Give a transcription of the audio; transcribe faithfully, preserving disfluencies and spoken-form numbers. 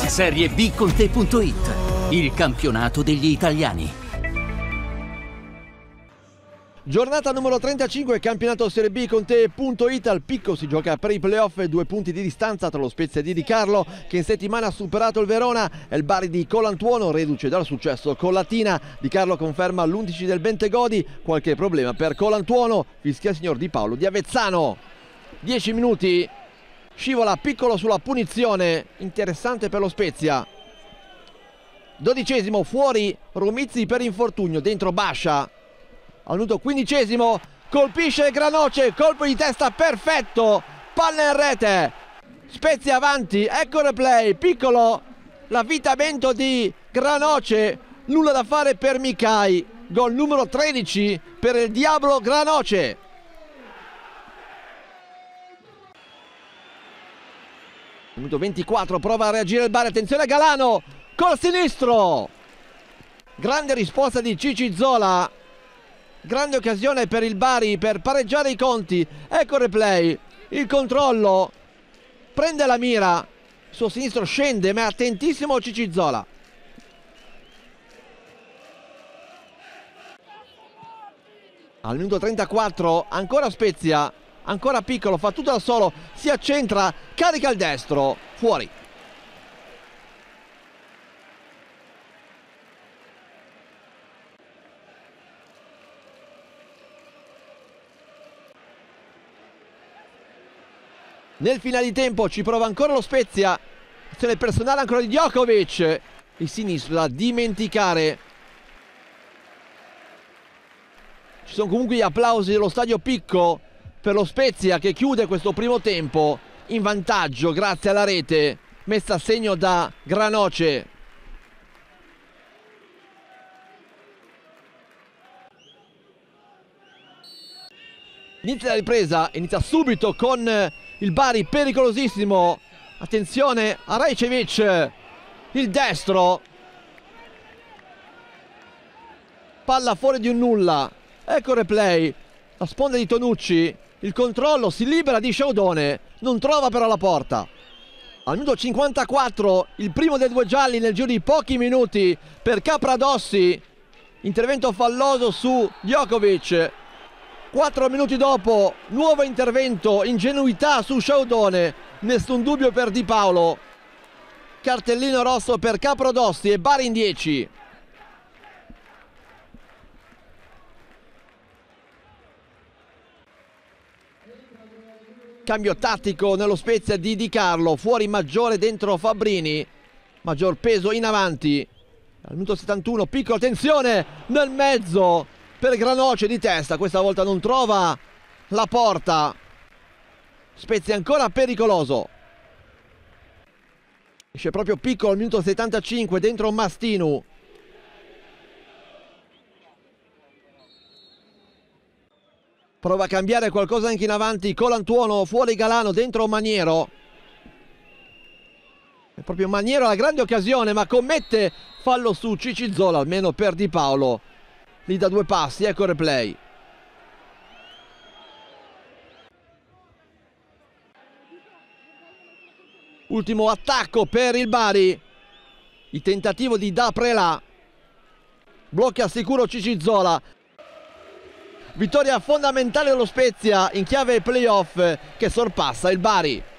Serie B con te punto it, il campionato degli italiani. Giornata numero trentacinque, campionato Serie B con te punto it. Al Picco si gioca per i playoff, due punti di distanza tra lo Spezia di Di Carlo, che in settimana ha superato il Verona, e il Bari di Colantuono, reduce dal successo con Latina. Di Carlo conferma l'undici del Bentegodi, qualche problema per Colantuono, fischia il signor Di Paolo di Avezzano. dieci minuti, scivola Piccolo sulla punizione, interessante per lo Spezia. Dodicesimo, fuori Romizzi per infortunio, dentro Bascia. Al minuto quindicesimo colpisce Granoce, colpo di testa perfetto, palla in rete, Spezia avanti, ecco il replay, Piccolo, l'avvitamento di Granoce, nulla da fare per Micai, gol numero tredici per il Diablo Granoce. Minuto ventiquattro, prova a reagire il Bari, attenzione Galano, col sinistro, grande risposta di Cici Zola. Grande occasione per il Bari per pareggiare i conti. Ecco il replay, il controllo, prende la mira, il suo sinistro scende, ma è attentissimo Cicizzola. Al minuto trentaquattro ancora Spezia, ancora Piccolo, fa tutto da solo, si accentra, carica il destro, fuori. Nel finale di tempo ci prova ancora lo Spezia, azione personale ancora di Djokovic, il sinistro da dimenticare. Ci sono comunque gli applausi dello stadio Picco per lo Spezia, che chiude questo primo tempo in vantaggio grazie alla rete messa a segno da Granoce. Inizia la ripresa, inizia subito con il Bari pericolosissimo, attenzione a Rajcevic, il destro, palla fuori di un nulla, ecco il replay, la sponda di Tonucci, il controllo, si libera di Sciaudone, non trova però la porta. Al minuto cinquantaquattro il primo dei due gialli nel giro di pochi minuti per Capradossi, intervento falloso su Djokovic. Quattro minuti dopo, nuovo intervento, ingenuità su Sciaudone, nessun dubbio per Di Paolo. Cartellino rosso per Capradossi e Bari in dieci. Cambio tattico nello Spezia di Di Carlo, fuori Maggiore, dentro Fabbrini, maggior peso in avanti. Al minuto settantuno, Piccolo, attenzione, nel mezzo per Granoce di testa, questa volta non trova la porta. Spezia ancora pericoloso. Esce proprio Piccolo al minuto settantacinque, dentro Mastinu. Prova a cambiare qualcosa anche in avanti Colantuono, fuori Galano, dentro Maniero. È proprio Maniero la grande occasione, ma commette fallo su Cicizzola, almeno per Di Paolo. Lì da due passi, ecco il replay. Ultimo attacco per il Bari. Il tentativo di Da Prela. Blocca sicuro Cicizzola. Vittoria fondamentale dello Spezia in chiave playoff che sorpassa il Bari.